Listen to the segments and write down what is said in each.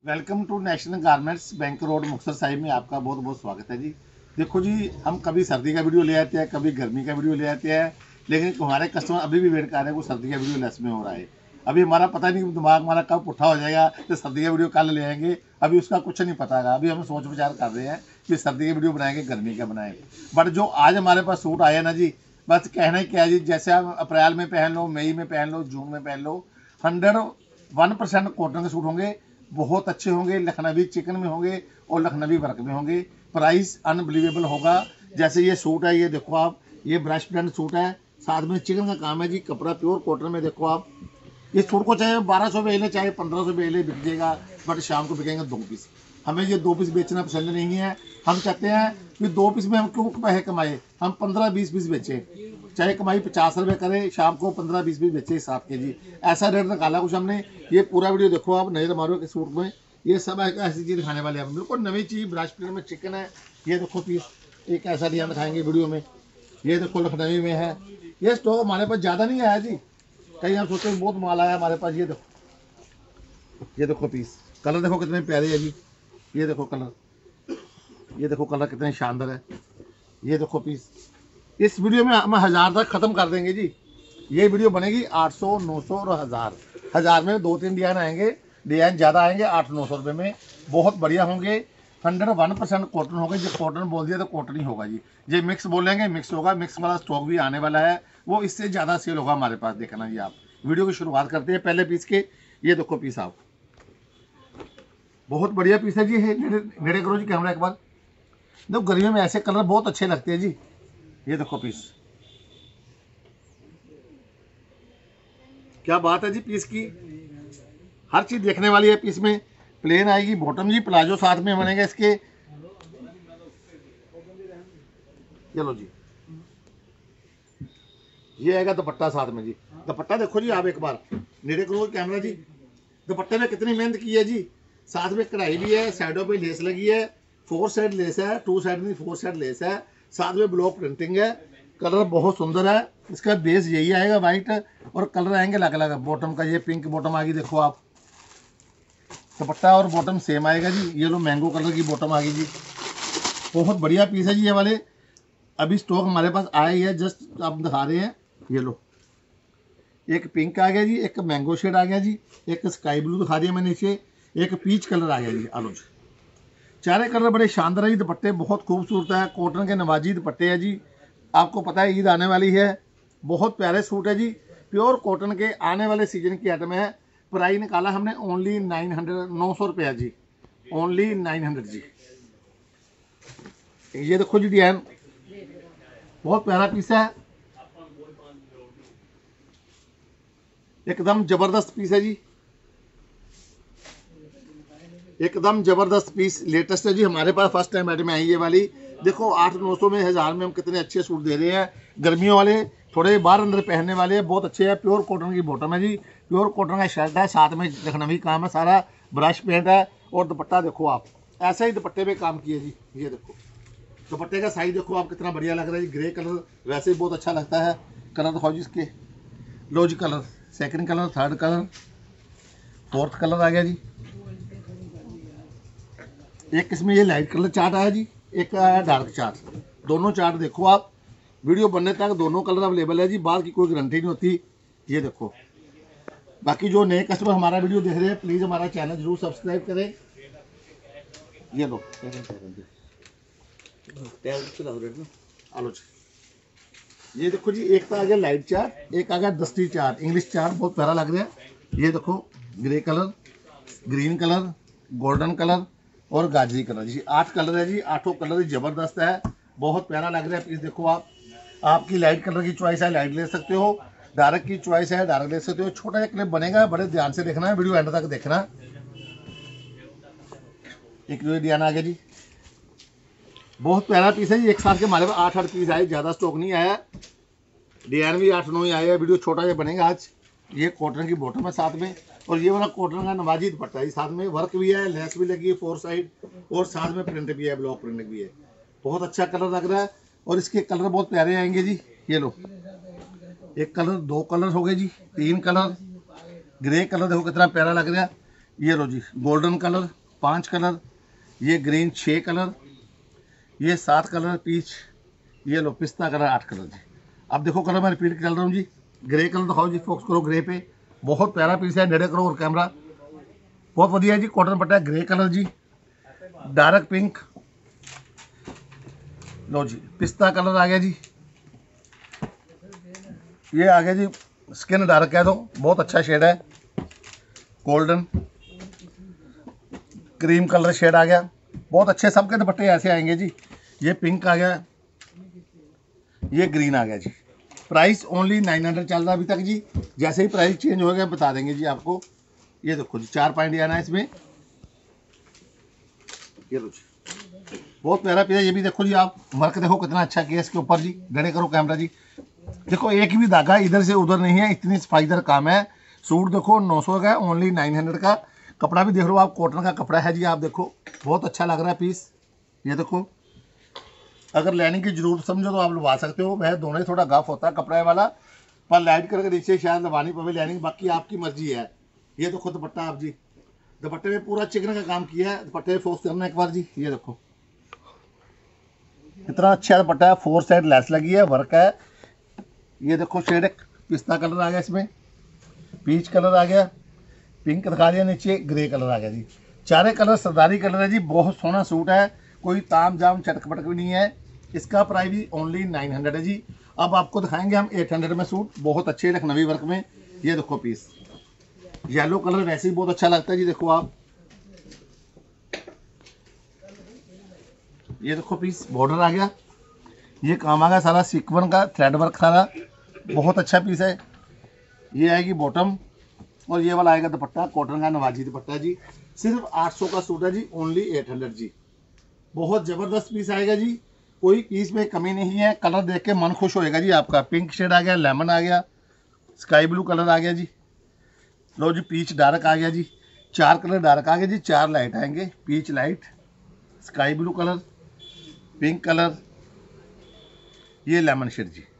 Welcome to national garments bank road Muktsar Sahib में आपका बहुत बहुत स्वागत है जी। देखो जी, हम कभी सर्दी का वीडियो ले आते हैं, कभी गर्मी का वीडियो ले आते हैं, लेकिन हमारे कस्टमर अभी भी वेट कर रहे हैं वो सर्दी का वीडियो लेस में हो रहा है। अभी हमारा पता नहीं दिमाग हमारा कब पुट्ठा हो जाएगा तो सर्दी का वीडियो कल ले आएंगे, अभी उसका कुछ नहीं पता है। अभी हम सोच विचार कर रहे हैं कि सर्दी का वीडियो बनाएंगे, गर्मी का बनाएं। बट जो आज हमारे पास सूट आया ना जी, बस कहना ही क्या है जी, जैसे आप अप्रैल में पहन लो, मई में पहन लो, जून में पहन लो, 101% कॉटन के सूट होंगे, बहुत अच्छे होंगे। लखनवी चिकन में होंगे और लखनवी वर्क में होंगे। प्राइस अनबिलीवेबल होगा। जैसे ये सूट है, ये देखो आप, ये ब्रश प्रिंट सूट है, साथ में चिकन का काम है जी, कपड़ा प्योर कॉटन में। देखो आप, इस सूट को चाहे 1200 में ले, चाहे 1500 में ले, बिक जाएगा। बट शाम को बिकेंगे 2 पीस। हमें ये 2 पीस बेचना पसंद नहीं है। हम चाहते हैं कि 2 पीस में हम क्यों पैसे कमाए, हम 15-20 पीस बेचें, चाहे कमाई 50 रुपये करें, शाम को 15-20 पीस बेचे इस के जी। ऐसा रेट निकाला कुछ हमने। ये पूरा वीडियो देखो आप, नजर मारो के सूट में, ये सब ऐसी चीज़ दिखाने वाले हैं बिल्कुल नई चीज़। ब्रश प्रिंट में चिकन है, ये देखो पीस, एक ऐसा डिजाइन दिखाएंगे वीडियो में। ये देखो लखनवी में है। ये स्टॉक हमारे पास ज़्यादा नहीं आया जी, कहीं हम सोचते हैं बहुत माल आया हमारे पास। ये देखो, ये देखो पीस, कलर देखो कितने प्यारे है जी। ये देखो कलर, ये देखो कलर कितने शानदार है। ये देखो पीस। इस वीडियो में हम 1000 तक ख़त्म कर देंगे जी। ये वीडियो बनेगी 800, 900 और 1000। 1000 में 2-3 डिजाइन आएंगे, डिजाइन ज़्यादा आएंगे 800-900 रुपये में। बहुत बढ़िया होंगे, 101% कॉटन होगा जी। कॉटन बोल दिया तो कॉटन ही होगा जी। ये मिक्स बोलेंगे, मिक्स होगा। मिक्स वाला स्टॉक भी आने वाला है, वो इससे ज़्यादा सेल होगा हमारे पास। देखना जी आप, वीडियो की शुरुआत करते हैं पहले पीस के। ये देखो पीस आप, बहुत बढ़िया पीस है जी। नेड़े करो जी कैमरा एक बार। देखो गर्मियों में ऐसे कलर बहुत अच्छे लगते हैं जी। ये देखो पीस, क्या बात है जी पीस की। हर चीज देखने वाली है पीस में। प्लेन आएगी बॉटम जी, प्लाजो साथ में बनेगा इसके। चलो जी, ये आएगा दुपट्टा साथ में जी। दुपट्टा देखो जी आप एक बार, नेड़े करो कैमरा जी। दुपट्टे में कितनी मेहनत की है जी। साथ में कढ़ाई भी है, साइडों पे लेस लगी है, 4 साइड लेस है, 2 साइड नहीं 4 साइड लेस है। साथ में ब्लॉक प्रिंटिंग है। कलर बहुत सुंदर है। इसका बेस यही आएगा वाइट, और कलर आएंगे अलग अलग। बॉटम का ये पिंक बॉटम आ गई, देखो आप। दुपट्टा और बॉटम सेम आएगा जी। ये लो मैंगो कलर की बॉटम आ गई जी। बहुत बढ़िया पीस है जी ये वाले। अभी स्टॉक हमारे पास आया ही है, जस्ट आप दिखा रहे हैं। ये लो, एक पिंक आ गया जी, एक मैंगो शेड आ गया जी, एक स्काई ब्लू दिखा दिया मैंने नीचे, एक पीच कलर आ गया जी। आलो जी, चारे कलर बड़े शानदार है जी। दुपट्टे बहुत खूबसूरत है, कॉटन के नवाजी दुपट्टे हैं जी। आपको पता है ईद आने वाली है, बहुत प्यारे सूट है जी। प्योर कॉटन के आने वाले सीजन की आइटम है। प्राइस निकाला हमने ओनली 900, 900 रुपया जी, ओनली 900 जी। ये देखो जी डिजाइन, बहुत प्यारा पीस है, एकदम जबरदस्त पीस है जी, एकदम जबरदस्त पीस। लेटेस्ट है जी हमारे पास, फर्स्ट टाइम आइटम आई ये वाली। देखो 800-900 में, 1000 में हम कितने अच्छे सूट दे रहे हैं। गर्मियों वाले, थोड़े बाहर अंदर पहनने वाले बहुत अच्छे हैं। प्योर कॉटन की बॉटम है जी, प्योर कॉटन का शर्ट है, साथ में लखनवी काम है सारा, ब्रश पेंट है। और दुपट्टा देखो आप, ऐसा ही दुपट्टे पे काम किया जी। ये देखो दुपट्टे का साइज देखो आप, कितना बढ़िया लग रहा है जी। ग्रे कलर वैसे ही बहुत अच्छा लगता है। कलर दिखाओ जी इसके। लो जी colour, second colour, third colour, fourth colour आ गया जी। एक इसमें ये लाइट कलर चार्ट आया जी, एक आया डार्क चार्ट। दोनों चार्ट देखो आप, वीडियो बनने तक दोनों कलर अवेलेबल है जी, बाद की कोई गारंटी नहीं होती। ये देखो, बाकी जो नए कस्टमर हमारा वीडियो देख रहे हैं, प्लीज़ हमारा चैनल जरूर सब्सक्राइब करें। ये लो आलो जी, ये देखो जी, एक तो आ गया लाइट चार्ट, एक आ गया दस्ती चार्ट, इंग्लिश चार्ट, बहुत प्यारा लग रहा है। ये देखो grey colour, green colour, golden colour और गाजरी कलर जी। 8 कलर है जी, 8 कलर जबरदस्त है, बहुत प्यारा लग रहा है पीस। देखो आप, आपकी लाइट कलर की चॉइस है, लाइट ले सकते हो। डार्क की चॉइस है, डार्क ले सकते हो। छोटा सा क्लिप बनेगा, बड़े ध्यान से देखना है, वीडियो एंड तक देखना। एक डिजाइन आ गया जी, बहुत प्यारा पीस है जी। एक साथ के हमारे पास 8-8 पीस आए, ज़्यादा स्टॉक नहीं आया। डिजाइन भी 8-9 ही आया। वीडियो छोटा सा बनेगा आज। ये कॉटन की बॉटम है साथ में, और ये वाला कॉटन का नवाजी दुपट्टा है। साथ में वर्क भी है, लेस भी लगी है 4 साइड, और साथ में प्रिंट भी है, ब्लॉक प्रिंट भी है। बहुत अच्छा कलर लग रहा है, और इसके कलर बहुत प्यारे आएंगे जी। ये लो, एक कलर, 2 कलर हो गए जी, 3 कलर। ग्रे कलर देखो कितना प्यारा लग रहा है। ये लो जी गोल्डन कलर 5 कलर, ये ग्रीन 6 कलर, ये 7 कलर पीच, ये लो पिस्ता कलर 8 कलर जी। अब देखो कलर मैं रिपीट कर रहा हूँ जी। ग्रे कलर दिखाओ जी, फोकस करो ग्रे पे, बहुत प्यारा पीस है, डेढ़ करो और कैमरा, बहुत बढ़िया जी। कॉटन पट्टा है, ग्रे कलर जी, डार्क पिंक, लो जी पिस्ता कलर आ गया जी, ये आ गया जी स्किन डार्क कह दो, बहुत अच्छा शेड है, गोल्डन क्रीम कलर शेड आ गया, बहुत अच्छे सबके दुपट्टे ऐसे आएंगे जी। ये पिंक आ गया, ये ग्रीन आ गया जी। प्राइस ओनली 900 चल रहा है अभी तक जी, जैसे ही प्राइस चेंज हो गया बता देंगे जी आपको। ये देखो जी 4 पॉइंट आना है इसमें, ये लो जी बहुत प्यारा पीस है। ये भी देखो जी, आप वर्क देखो कितना अच्छा किया इसके ऊपर जी, गड़े करो कैमरा जी, देखो एक भी धागा इधर से उधर नहीं है, इतनी सफाईदार काम है। सूट देखो 900 का, ओनली 900 का। कपड़ा भी देख लो आप, कॉटन का कपड़ा है जी, आप देखो बहुत अच्छा लग रहा है पीस। ये देखो अगर लाइनिंग की जरूरत समझो तो आप लगा सकते हो, वह दोनों ही थोड़ा गफ होता है कपड़े वाला, पर लाइट करके नीचे शायद लवानी पवे लाइनिंग, बाकी आपकी मर्जी है। ये देखो दुपट्टा आप जी, दुपट्टे में पूरा चिकन का काम किया है, दुपट्टे फोकस करना एक बार जी। ये देखो इतना अच्छा दुपट्टा है, 4 साइड लेस लगी है, वर्क है। ये देखो शेड एक पिस्ता कलर आ गया, इसमें पीच कलर आ गया, पिंक दिखा दिया, नीचे ग्रे कलर आ गया जी। चारे कलर सरदारी कलर है जी, बहुत सोना सूट है, कोई ताम जाम चटक पटक भी नहीं है। इसका प्राइस भी ओनली 900 है जी। अब आपको दिखाएंगे हम 800 में सूट, बहुत अच्छे लखनवी वर्क में। ये देखो पीस, येलो कलर वैसे ही बहुत अच्छा लगता है जी, देखो आप। ये देखो पीस बॉर्डर आ गया, ये काम आ गया सारा सीक्वन का थ्रेड वर्क सारा, बहुत अच्छा पीस है। ये आएगी बॉटम और ये वाला आएगा दुपट्टा, कॉटन का नवाजी दुपट्टा जी। सिर्फ 800 का सूट है जी, ओनली 800 जी। बहुत ज़बरदस्त पीस आएगा जी, कोई पीस में कमी नहीं है। कलर देख के मन खुश होएगा जी आपका। पिंक शेड आ गया, लेमन आ गया, स्काई ब्लू कलर आ गया जी, लो जी पीच डार्क आ गया जी। 4 कलर डार्क आ गया जी, 4 लाइट आएंगे, peach light, sky blue colour, pink colour, ये लेमन शेड जी।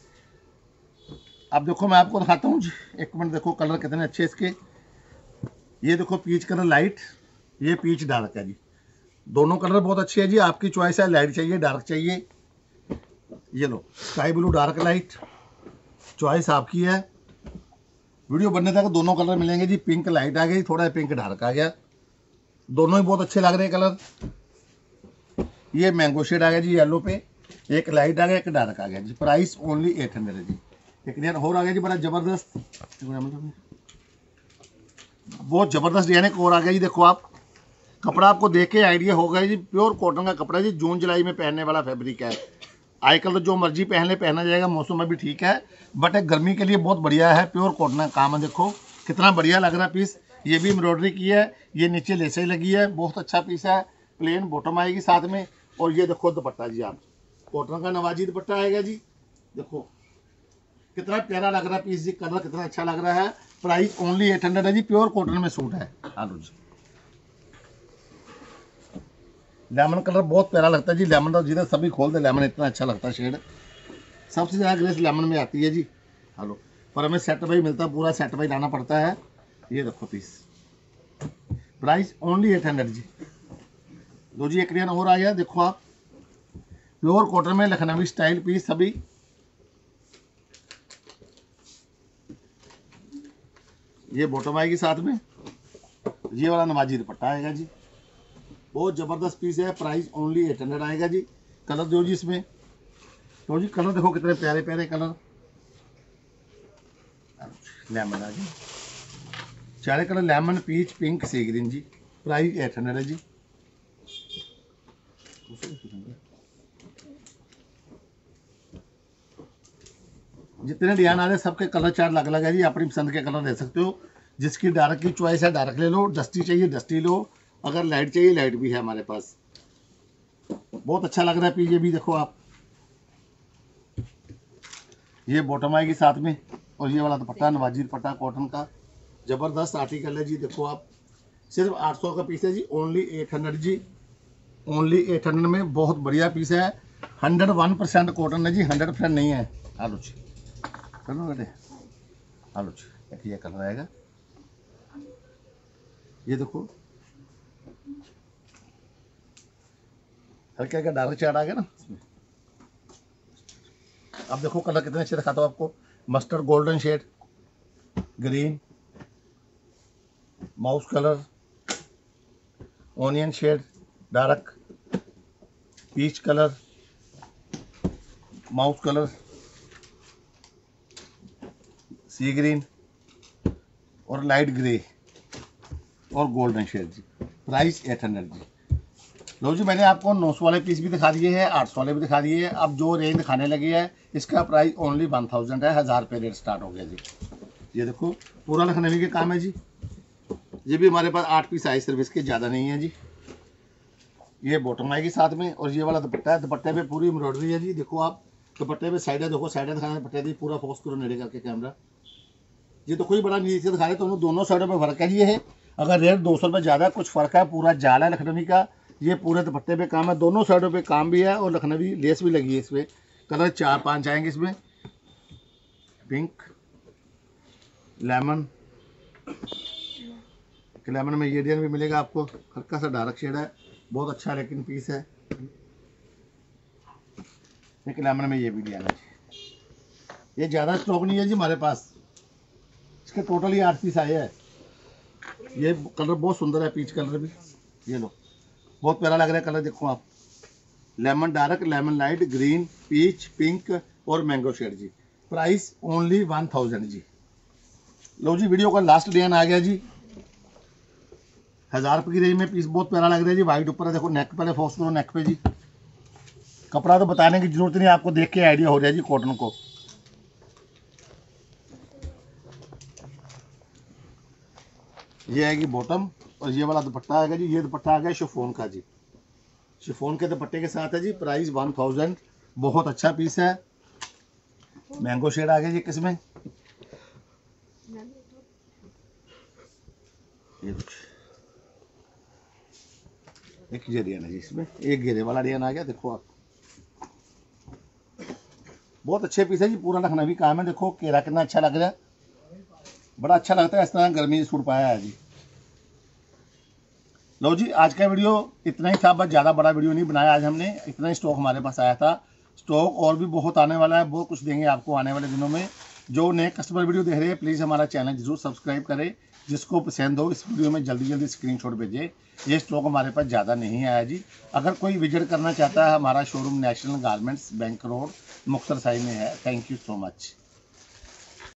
अब देखो मैं आपको दिखाता हूँ जी, एक मिनट, देखो कलर कितने अच्छे इसके। ये देखो पीच कलर लाइट, ये पीच डार्क है जी, दोनों कलर बहुत अच्छे हैं जी। आपकी चॉइस है, लाइट चाहिए डार्क चाहिए। ये लो sky blue dark light, choice आपकी है। वीडियो बनने तक दोनों कलर मिलेंगे जी। पिंक लाइट आ गई, थोड़ा पिंक डार्क आ गया, दोनों ही बहुत अच्छे लग रहे हैं कलर। ये मैंगो शेड आ गया जी येलो पे, एक लाइट आ गया, एक डार्क आ गया जी। प्राइस ओनली 800 है जी। एक डिजाइन और आ गया जी, बड़ा जबरदस्त, बहुत जबरदस्त डिजाइन एक और आ गया जी। देखो आप, कपड़ा आपको देख के आइडिया होगा जी, प्योर कॉटन का कपड़ा जी, जून जुलाई में पहनने वाला फैब्रिक है। आजकल तो जो मर्जी पहन ले, पहना जाएगा, मौसम में भी ठीक है, बट गर्मी के लिए बहुत बढ़िया है। प्योर कॉटन का काम है, देखो कितना बढ़िया लग रहा है पीस। ये भी एम्ब्रॉयडरी की है, ये नीचे लेसे लगी है, बहुत अच्छा पीस है। प्लेन बॉटम आएगी साथ में, और ये देखो दुपट्टा जी, आप कॉटन का नवाजी दुपट्टा आएगा जी। देखो कितना प्यारा लग रहा है पीस जी, कलर कितना अच्छा लग रहा है। प्राइस ओनली 800 है जी, प्योर कॉटन में सूट है। आलू जी लेमन कलर बहुत प्यारा लगता है जी, लेमन तो जिधर सभी खोलते लेमन, इतना अच्छा लगता है शेड, सबसे ज़्यादा ग्रेस लेमन में आती है जी। हेलो, पर हमें सेट वाइज मिलता है, पूरा सेट वाइज लाना पड़ता है। ये देखो पीस, प्राइस ओनली 800 जी। लो जी एक डिजाइन और आ गया, देखो आप, प्योर कॉटन में लखनवी स्टाइल पीस सभी। ये बॉटम आएगी साथ में, ये वाला नवाजी दुपट्टा आएगा जी, बहुत ज़बरदस्त पीस है। प्राइस ओनली 800 आएगा जी। कलर दो जी इसमें, तो जी कलर देखो कितने प्यारे प्यारे कलर, लेमन आ जी, चारे colour lemon, peach, pink, sea green जी। प्राइस 800 है जी। जितने डिजाइन आ रहे हैं सबके कलर चार्ट अलग अलग है जी, अपनी पसंद के कलर ले सकते हो। जिसकी डार्क की चॉइस है डार्क ले लो, डस्टी चाहिए डस्टी लो, अगर लाइट चाहिए लाइट भी है हमारे पास। बहुत अच्छा लग रहा है पीस, ये भी देखो आप, ये बॉटम आएगी साथ में, और ये वाला दुपट्टा नवाजी दुपट्टा कॉटन का, जबरदस्त आर्टिकल है जी। देखो आप, सिर्फ 800 का पीस है जी, ओनली 800 जी, ओनली 800 में बहुत बढ़िया पीस है। 101% कॉटन है जी, 100% नहीं है। आलू जी चलो बेटे, आलू जी एक ये कलर आएगा, ये देखो हल्का हल्का डार्क शेड आ गया ना इसमें। अब देखो कलर कितने अच्छे दिखाता हूँ आपको। Mustard golden shade, green, mouse colour, onion shade, dark peach colour, mouse colour, sea green और लाइट ग्रे और गोल्डन शेड जी। प्राइस 800 जी। लो जी, मैंने आपको 900 वाले पीस भी दिखा दिए हैं, 800 वाले भी दिखा दिए हैं। अब जो रेंज दिखाने लगी है इसका प्राइस ओनली 1000 है। 1000 रुपये रेट स्टार्ट हो गया जी। ये देखो पूरा लखनवी के काम है जी। ये भी हमारे पास 8 पीस आई सर्विस के, ज़्यादा नहीं है जी। ये बॉटम आएगी साथ में और ये वाला दुपट्टा है। दुपट्टे पे पूरी एम्ब्रॉयडरी है जी। देखो आप दुपट्टे पे साइडें देखो, साइडें दिखाना दुपट्टे दी, पूरा फोकस करो नेड़े करके कैमरा। ये तो कोई बड़ा नीचे दिखा रहे, तो दोनों साइडों पे फर्क है जी। ये अगर रेट 200 रुपये ज़्यादा कुछ फ़र्क है, पूरा जाल है लखनवी का। ये पूरे दुपट्टे पे काम है, दोनों साइडों पे काम भी है और लखनवी लेस भी लगी है इस पर। कलर 4-5 आएंगे इसमें। पिंक, लेमन, लेमन में ये डिजाइन भी मिलेगा आपको। हल्का सा डार्क शेड है, बहुत अच्छा लेकिन पीस है। एक लेमन में ये भी डिजाइन है। ये ज़्यादा स्टॉक नहीं है जी हमारे पास, इसके टोटली 8 पीस आए हैं। ये कलर बहुत सुंदर है, पीच कलर भी। ये लो बहुत प्यारा लग रहा है कलर, देखो आप। Lemon dark, lemon light, green, peach, pink और मैंगो शेड जी। प्राइस ओनली 1000 जी। लो जी, वीडियो का लास्ट डिजाइन आ गया जी। 1000 रुपये की रेंज में पीस बहुत प्यारा लग रहा है जी। वाइट ऊपर है, देखो नेक पहले फोकस करो नेक पे जी। कपड़ा तो बताने की जरूरत नहीं, आपको देख के आइडिया हो रहा है जी कॉटन को। ये आएगी बॉटम और ये वाला दुपट्टा आएगा जी। ये दुपट्टा आ गया शिफॉन का जी। शिफॉन के दुपट्टे के साथ है जी। प्राइस 1000। बहुत अच्छा पीस है। मैंगो शेड आ गया जी किसमें। एक ये डिजाइन है जी इसमें, एक घेरे वाला डिजाइन आ गया। देखो आप बहुत अच्छे पीस है जी। पूरा लखनवी काम है। देखो केरा कितना अच्छा लग रहा है, बड़ा अच्छा लगता है इस तरह गर्मी से सूट पाया है जी। लो जी, आज का वीडियो इतना ही था, बस ज़्यादा बड़ा वीडियो नहीं बनाया आज हमने। इतना ही स्टॉक हमारे पास आया था। स्टॉक और भी बहुत आने वाला है, बहुत कुछ देंगे आपको आने वाले दिनों में। जो नए कस्टमर वीडियो देख रहे हैं प्लीज़ हमारा चैनल जरूर सब्सक्राइब करें। जिसको पसंद हो इस वीडियो में जल्दी जल्दी स्क्रीनशॉट भेजें। ये स्टॉक हमारे पास ज़्यादा नहीं आया जी। अगर कोई विजिट करना चाहता है, हमारा showroom national garments bank road Muktsar Sahib में है। Thank you so much.